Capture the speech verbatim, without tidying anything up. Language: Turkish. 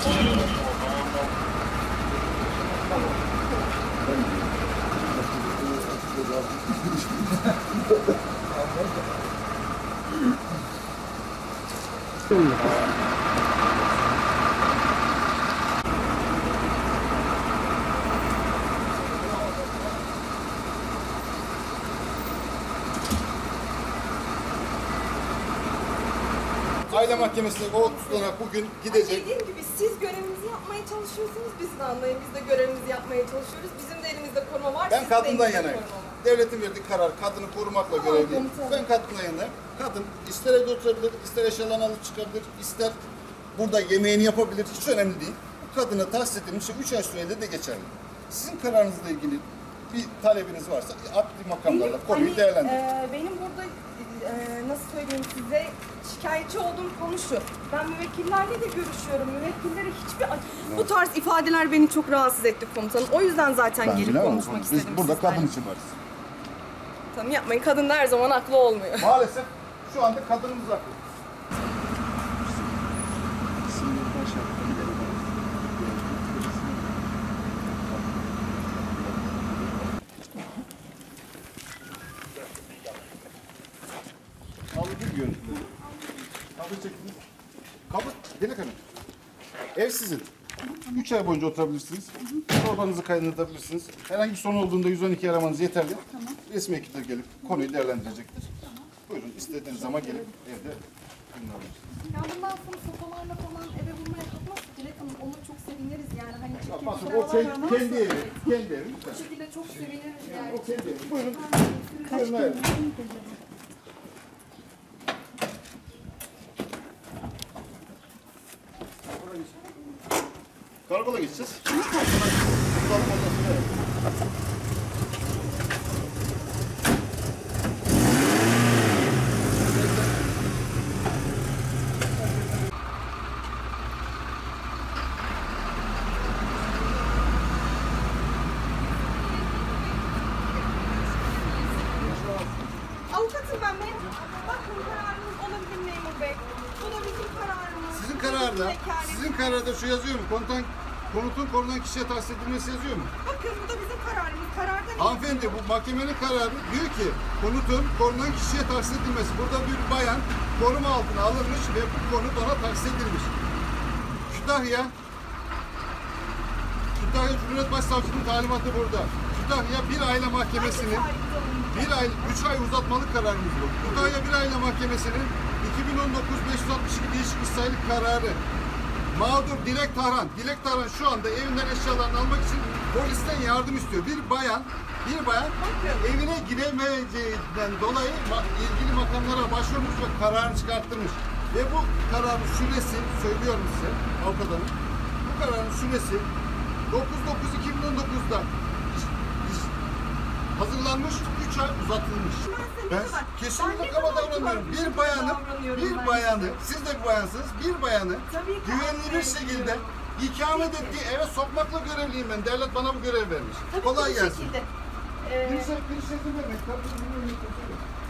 Aile mahkemesine o tutanak bugün gidecek. Dediğim gibi siz görevinizi yapmaya çalışıyorsunuz, biz de anlayın. Biz de görevimizi yapmaya çalışıyoruz. Bizim de elimizde koruma var. Ben kadından yanayım. Devletin verdiği karar kadını korumakla Tamam, görevliyim. tamam. Ben kadından yanayım. Kadın ister evde oturabilir, ister eşyalarını alıp çıkabilir, ister burada yemeğini yapabilir. Hiç önemli değil. Bu kadına tahsis edilmiş üç ay süreyle de geçerli. Sizin kararınızla ilgili bir talebiniz varsa adli makamlarla konuyu hani, değerlendirin. E, benim burada e, nasıl söyleyeyim size, şikayetçi olduğum konu şu. Ben müvekkillerle de görüşüyorum. Müvekkillere hiçbir acı... Bu tarz ifadeler beni çok rahatsız etti komutanım. O yüzden zaten Ben gelip bilemem. konuşmak Biz istedim burada sizlerle. kadın için varız. Tamam, yapmayın. Kadın da her zaman haklı olmuyor. Maalesef şu anda kadınımız haklı. Aldım görüntüleri. Kabul çektiniz. Kabul, Dilek Hanım. Ev sizin. Üç ay boyunca oturabilirsiniz. Torbanızı kaydedebilirsiniz. Herhangi bir sorun olduğunda yüz on iki aramanız yeterli. Tamam. Resmi ekipler gelip konuyu değerlendirecektir. Buyurun, istediğiniz zaman gelip evde dinleyebilirsiniz. Ya bundan sonra sopalarla falan eve bulmaya kalkmazsa Dilek Hanım, ona çok seviniriz yani. Hani çirkin Bakın kiralar o kendi, vermezse- kendi evi, kendi evi. Bu şekilde çok seviniriz yani. O kendi evi. Buyurun. Kaç Buyurun, evet. Karakola geçeceğiz. Avukatım ben de. Bakın, kararınız olabilir memur bey. Bu da bizim kararımız. Sizin kararda, Vekalet. sizin kararda şu yazıyor mu? Konutan, konutun korunan kişiye tahsis edilmesi yazıyor mu? Bakın, bu da bizim kararımız. Kararda ne? Hanımefendi, bu mahkemenin kararı diyor ki konutun korunan kişiye tahsis edilmesi. Burada bir bayan koruma altına alınmış ve bu konut ona tahsis edilmiş. Kütahya, Kütahya Cumhuriyet Başsavcılığı'nın talimatı burada. Kütahya bir aile mahkemesinin bir ay, üç ay uzatmalık kararımız bu. Kütahya bir aile mahkemesinin iki bin on dokuz beş yüz altmış iki değişik sayılı kararı. Mağdur Dilek Tarhan. Dilek Tarhan şu anda evinden eşyalarını almak için polisten yardım istiyor. Bir bayan, bir bayan evine giremeyeceğinden dolayı ilgili makamlara başvurmuş ve kararını çıkarttırmış. Ve bu kararın süresi, söylüyorum size avukat hanım, bu kararın süresi dokuz dokuz iki bin on dokuz'da hazırlanmış, üç ay uzatılmış. Ben kesinlikle kaba davranmıyorum. Bir bayanı, bir bayanı, siz de bir bayansınız, bir bayanı güvenli bir şekilde ikamet ettiği eve sokmakla görevliyim ben. Devlet bana bu görev vermiş. Kolay gelsin. Ee, Bir şey, bir şey demek. Tabii ki bilmiyorum.